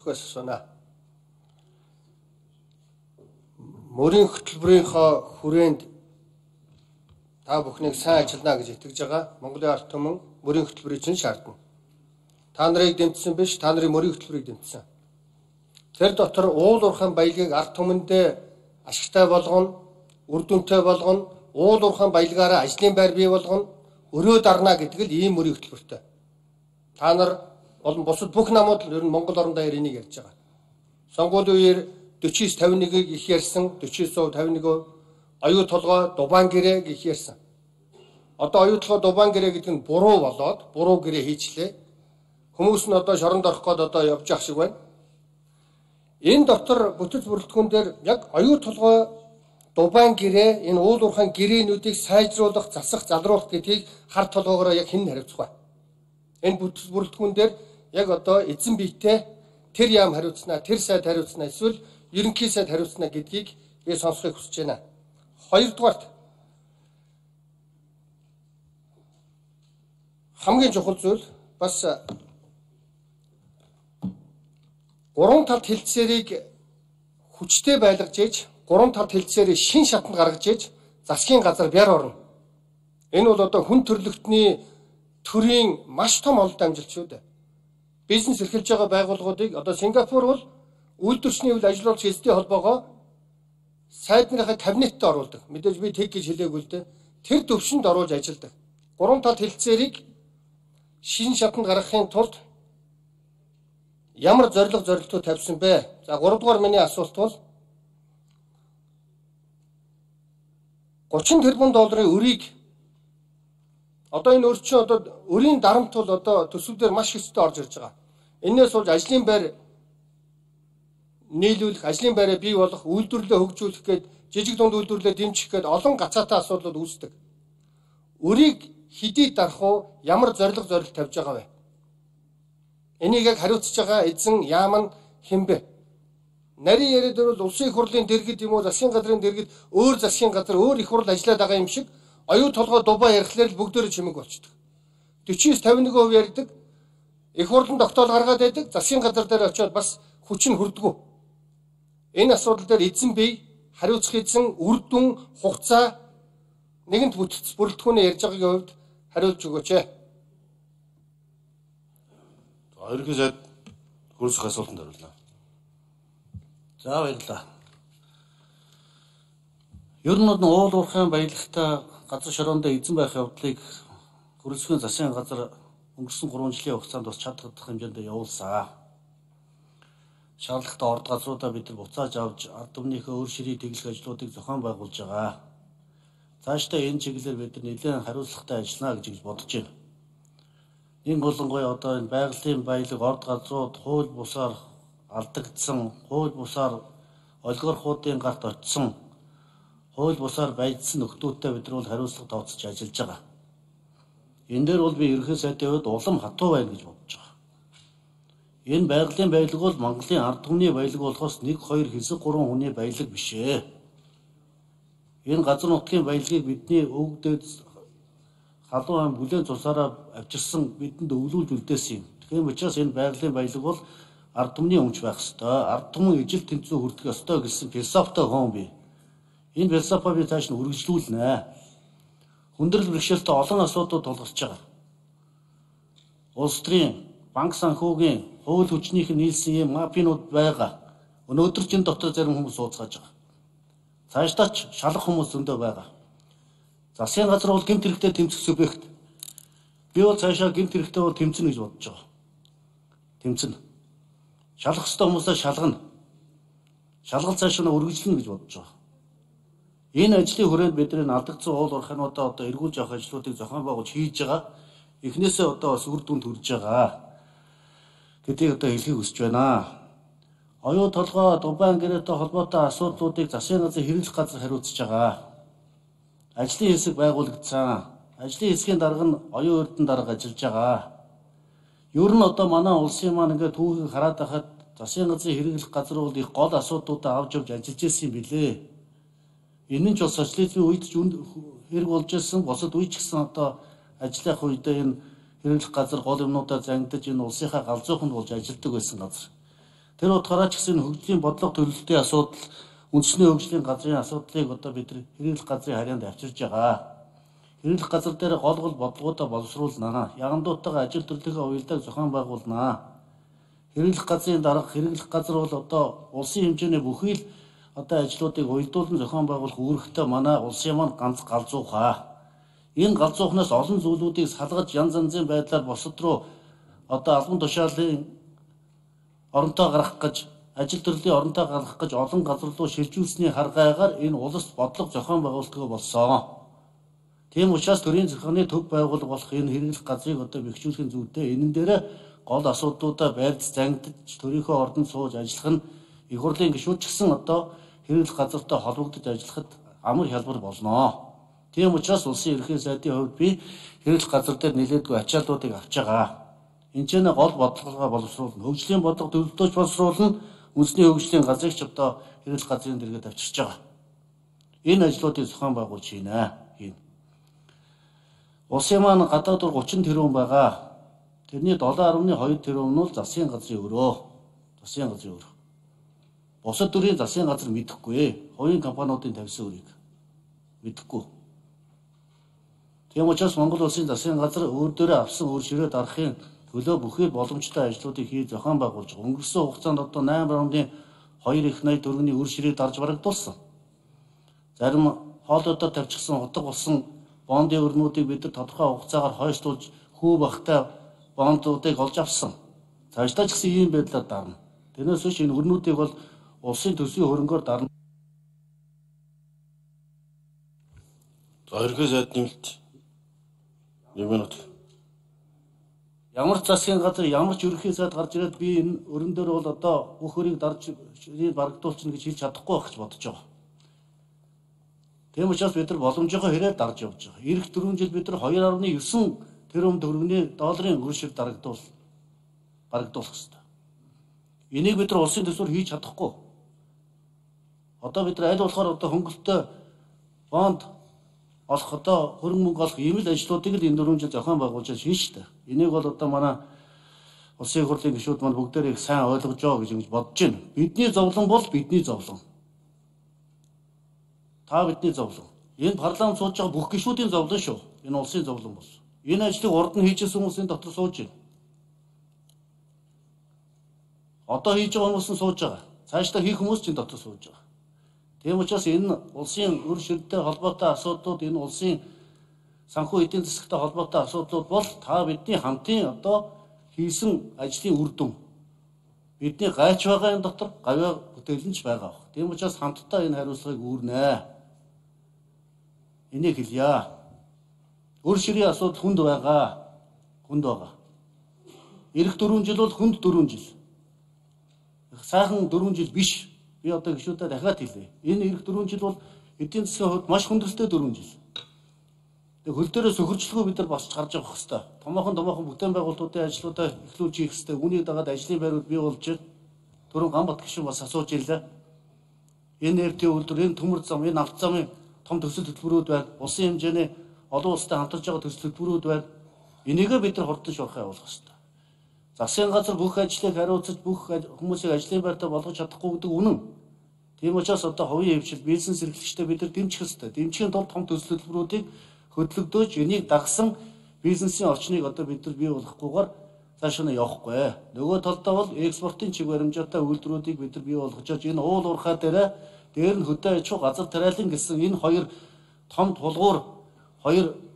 Орчлогоос асууна. Мөрийн хөтөлбөрийнхөө хүрээнд та бүхнийг сайн ажиллана гэж итгэж байгаа. Монголын ард түмэн мөрийн хөтөлбөрийг чинь шаардна. Та нарыг дэмжсэн биш, та нарын мөрийн хөтөлбөрийг дэмжсэн. Тэр дотор уул уурхайн баялагийг ард түмэндээ ашигтай болгоно, үр дүнтэй болгоно, уул уурхайн баялагаараа ажлын байр бий болгоно, өрөө дарна гэдэг л ийм мөрийн хөтөлбөртэй. Та нар болон бусад бүх намууд л ер нь Монгол орондоо энийг ярьж байгаа. Сонгуулийн үеэр 49-51-ийг их ярьсан, 49-51, оюу толгой Дубан гэрээ их ярьсан. Одоо оюу толгой Дубан гэрээ гэдэг нь буруу болоод, буруу гэрээ хийчлээ. Хүмүүс нь одоо шоронд орох гээд одоо явж явах шиг байна. Энэ дотор бүтэц бүрэлдэхүүн дээр яг оюу толгой Дубан гэрээ, энэ уул уурхайн гэрээнүүдийг сайжруулах, засах, залруулах гэдгийг хар толгоогоор яг хэн хариуцах вэ? Энэ бүтэц бүрэлдэхүүн дээр яг одоо эзэн биетэй тэр яам хариуцнаа, тэр сайд хариуцнаа, эсвэл ерөнхий сайд хариуцнаа гэдгийг би сонсохыг хүсэж байна. Хоёрдугаарт хамгийн чухал зүйл бас гурван талт хэлцээрийг хүчтэй байлгаж ээж, гурван талт хэлцээрийг шин шатанд гаргаж ээж засгийн газар бяр орно. Энэ бол одоо хүн төрөлхтний төрийн маш том олд амжилт шүү дээ. Бизнес эрхэлж байгаа байгууллагуудыг одоо Сингапур бол үйлдвэрчний үйл ажиллагч эзэдийн холбоогоо сайд нарынхаа кабинетд оруулдаг. Мэдээж би тэг гэж хэлээгүй л дээ. Тэр төвшөнд оруулж ажилладаг. Гурван талт хэлцээрийг шин шатанд гаргахын тулд ямар зорилготой тавьсан бэ? За 3 дугаар миний асуулт бол 30 тэрбум долларын өрийг одоо энэ өрчин одоо өрийн дарамт бол одоо төсөвдөр маш хэцтэй орж ирж байгаа. Энээс болж ажлын байр нийлүүлэх, ажлын байраа бий болох, үйлдвэрлэлээ хөгжүүлэх гээд жижиг дунд үйлдвэрлэлээ дэмжих гээд олон гацаатай асуудлууд үүсдэг. Өрийг хэдий дарах уу, ямар зорилго тавьж байгаа вэ? Энийг яг хариуцж байгаа эзэн яам нь хэн бэ? Нарийн яриад бол улсын их хурлын дэргэд юм уу, засгийн газрын дэргэд өөр засгийн газар өөр их хурл ажиллаад байгаа юм шиг оюу толгой Дубай ярихлаар л бүгдөө чимэг болчихдог. 49-51% ярьдаг. Их хурлын тогтоол гаргаад байдаг. Засгийн газар дээр очиод бас хүч нь хүрдэггүй. Энэ асуудал дээр эзэн бие хариуцах эзэн үр дүн хугацаа нэгэнт бүтэц бүрэлдэхүүнээ ярьж байгаагийн хувьд хариулж өгөөч. Ерөнхий сайд хөрсөх асуултанд хариулна. За баярлалаа. Ер нь уул уурхайн баялагтай газар шороонд эзэн байх явдлыг хөрсгийн засгийн газар өнгөрсөн 3 жилийн хугацаанд бас чадах хэмжээнд явуулсан. Шаардлагатай орд газруудаа бид нар буцааж авч ард түмнийхээ өөр ширээ тэглэх ажлуудыг зохион байгуулж байгаа. Цаашдаа энэ чиглэлээр бид нар нэлээд хариуцлагатай ажиллана гэж бодож байна. Энэ болонгой одоо энэ байгалийн баялаг орд газрууд хууль бусаар алдагдсан, хууль бусаар олигархуудын гарт очсон, хууль бусаар байдсан нөхдөөтэй бид нар бол хариуцлага тооцож ажиллаж байгаа. Энэ дээр бол би ерөнхий сайдын хувьд улам хатуу байна гэж бодож байгаа. Энэ байгалийн баялаг бол Монголын ард түмний баялаг болохоос 1, 2, хэсэг 3 хүний баялаг биш ээ. Энэ газар нутгийн баялагийг бидний өвгдөд халуун ам бүлээн цусаараа авчирсан бидэнд өвлүүлж үлдээсэн юм. Тэгэхээр учраас энэ байгалийн баялаг бол ард түмний өмч байх ёстой. Ард түмэн ижил тэнцүү хүртэх ёстой гэсэн философитой хүн бий. Энэ философи би цааш нь үргэлжлүүлнэ. Хүндрэл бэрхшээлтэй олон асуудлууд тулгарч байгаа. Улс төрийн банк санхүүгийн хууль хүчнийх нь нийлсэн юм мафианууд байгаа. Өнөөдөр ч энэ дотор зарим хүмүүс сууцгааж байгаа. Цаашдаа ч шалах хүмүүс зөндөө байгаа. Засгийн газар бол гэмт хэрэгтэй тэмцэх субъект. Би бол цаашаа гэмт хэрэгтэй бол тэмцэнэ гэж бодож байгаа. Тэмцэнэ. Шалах ёстой хүмүүсээ шалгана. Шалгалт цаашаа үргэлжлэнэ гэж бодож байгаа. Энэ ажлын хүрээнд бидний алдагдсан уул уурхайнуудаа одоо эргүүлж авах ажлуудыг зохион байгуулж хийж байгаа. Эхнээсээ одоо бас үр дүнд хүрж байгаа. Гэдгийг одоо хэлхийг хүсэж байна. Оюу толгой Дубан гэрээтэй холбоотой асуудлуудыг засгийн газрын хэрэглэх газар хариуцж байгаа. Ажлын хэсэг байгуулагдсан. Ажлын хэсгийн дарга нь оюун эрдэнэ дарга ажиллаж байгаа. Ер нь одоо манай улсын маань ингээд түүхийг хараад байхад засгийн газрын хэрэглэх газар бол их гол асуудлуудаа авч явж ажиллаж ирсэн юм билээ. Энэ нь ч бас социализмын үед ч хэрэг болж ирсэн, босод үе ч гэсэн одоо ажиллах үедээ энэ хэрэглэх газар гол юмнуудаа зангидаж энэ улсынхаа галзууханд болж ажилладаг байсан газар. Тэр утгаараа ч гэсэн хөгжлийн бодлого төлөвлөлтийн асуудал, үндэсний хөгжлийн газрын асуудлыг одоо бид хэрэглэх газрын харьяанд авчирж байгаа. Хэрэглэх газар дээр гол бодлогуудаа боловсруулнаа. Ягандуудтайгаа ажил төрлийнхөө уялдааг зохион байгуулнаа. Хэрэглэх газрын дарга хэрэглэх газар бол одоо улсын хэмжээний бүхий л одоо ажлуудыг уялдуулан зохион байгуулах үүрэгтэй манай улсын маань ганц галзуухаа. Энэ галзуухнаас олон зүйлүүдийг салгаж янз янзын байдлаар босод руу одоо албан тушаалын оронтой гаргах гэж ажил төрлийн оронтой гаргах гэж олон газар руу шилжүүлсний харгаагаар энэ улс бодлого зохион байгуулалтгүй болсон. Тийм учраас төрийн зохионы төв байгуулга болох энэ хэрэглэх газрыг одоо бэхжүүлэхийн зүйтэй энэ дээр гол асуудлуудаа байрц зангидж төрийнхөө ордонд сууж ажиллах нь их хурлын гишүүд ч гэсэн одоо хэрэглэх газартай холбогдож ажиллахад амар хялбар болно. Тийм учраас улсын ерөнхий сайдын хувьд би хэрэглэх газар дээр нэлээдгүй ачааллуудыг авч байгаа. Энд ч гол бодлогоо боловсруулна. Хөгжлийн бодлого төлөвлөлтөж боловсруулна. Үндэсний хөгжлийн газрыг ч одоо хэрэглэх газрын дэргэд авчирч байгаа. Энэ ажлуудыг зохион байгуулж хийнэ. Улсын маань гадаад 30 тэрбум байгаа. Тэрний 7.2 тэрбум нь засгийн газрын өрөө. Засгийн газрын өрөө. Бусад төрлийн засгийн газар мэдэхгүй. Хувийн компаниудын тавьсан өрийг мэдэхгүй. Тийм учраас Монгол улсын засгийн газар өөр дээрээ авсан өөр ширээ дарахын төлөө бүхий боломжтой ажлуудыг хийж зохион байгуулж байгаа. Өнгөрсөн хугацаанд одоо 8 орны 2.80 төгрөгийн үр ширээ дарж барагдуулсан. Зарим хоолойдоо тавьчихсан утга болсон бондын өрнүүдийг бид нар тодорхой хугацаагаар хойшлуулж хүү багтай бондуудыг олж авсан. Цаашдаа ч гэсэн ийм байдлаар дарна. Тэрнээс биш энэ өрнүүдийг бол улсын төсвийн хөрөнгөөр дарна. За ерхий сайд нэмэлт 1 минут. Ямар засгийн газар ямар ч ерөнхий сайд гарч ирээд би энэ өрн дээр бол одоо бүх хөрийг дарж барагдуулчихна гэж хэлж чадахгүй байх гэж бодож байгаа. Тийм учраас бид нар боломжийнхоо хэрээр дарж явж байгаа. Ирэх 4 жил бид нар 2.9 тэрбум төгрөгийн долларын өршөөр барагдуулах хэрэгтэй. Энийг бид нар улсын төсвөр хийж чадахгүй. Одоо бид нар аль болохоор одоо хөнгөлөлтөй бонд олох одоо хөрөнгө мөнгө олох ийм л ажлуудыг л энэ 4 жил зохион байгуулж хийн шүү дээ. Энийг бол одоо манай улсын хурлын гишүүд маань бүгдээрээ их сайн ойлгож байгаа гэж ингэж бодож байна. Бидний зовлон бол бидний зовлон. Та бидний зовлон. Энэ парламент сууж байгаа бүх гишүүдийн зовлон шүү. Энэ улсын зовлон бол. Энэ ажлыг урд нь хийжсэн хүмүүсийн дотор сууж байна. Одоо хийж байгаа хүмүүс нь сууж байгаа. Цаашдаа хийх хүмүүс ч энэ дотор сууж байгаа. Тийм учраас энэ улсын үр ширттэй холбоотой асуудлууд, энэ улсын санхүү эдийн засагтай холбоотой асуудлууд бол та бидний хамтын одоо хийсэн ажлын үр дүн. Бидний гайч байгаа энэ дотор гавьяа бүтээлэн ч байгаа. Тийм учраас хамтдаа энэ хариуцлагыг үүрнэ. Энийг хэлье. Үр ширийн асуудал хүнд байгаа. Хүнд байгаа. Ирэх 4 жил бол хүнд 4 жил. Сайхан 4 жил биш. Би одоо гишүүдэд дахиад хэлье. Энэ ирэх 4 жил бол эдийн засгийн хувьд маш хүндрэлтэй 4 жил. Тэг хөл дээрээ сөхөрчлөгөө бид нар босч гарч явах хэрэгтэй. Томоохон бүтээн байгуулалтын ажлуудаа эхлүүлж хийх хэрэгтэй. Үүнийг дагаад ажлын байрууд бий болж түрүүн Ганбат гишүүн бас асууж ийлээ. Энэ нефтийн үйлдвэр, энэ төмөр зам, энэ авто замын том төсөл хөтөлбөрүүд байна. Улсын хэмжээний олон улстай хамтарч байгаа төсөл хөтөлбөрүүд байна. Энийгээ бид нар хурдан шуурхай явуулах хэрэгтэй. Засгийн газар бүх ажлыг хариуцаж бүх хүмүүсийг ажлын байртаа болгож чадахгүй гэдэг үнэн. Тийм учраас одоо хувийн хөвшил бизнес эрхлэгчтэй бид нар дэмжих хэрэгтэй. Дэмжихийн тулд том төсөл хөтөлбөрүүдийг хөтлөгдөөж энийг дагсан бизнесийн орчныг одоо бид нар бий болгохгүйгээр цааш нь явахгүй. Нөгөө талдаа бол экспортын чиг баримжаатай үйлдвэрүүдийг бид нар бий болгож энэ уул уурхай дээр нь хөдөө аж ахуй газар тариалан гэсэн энэ хоёр том тулгуур хоёр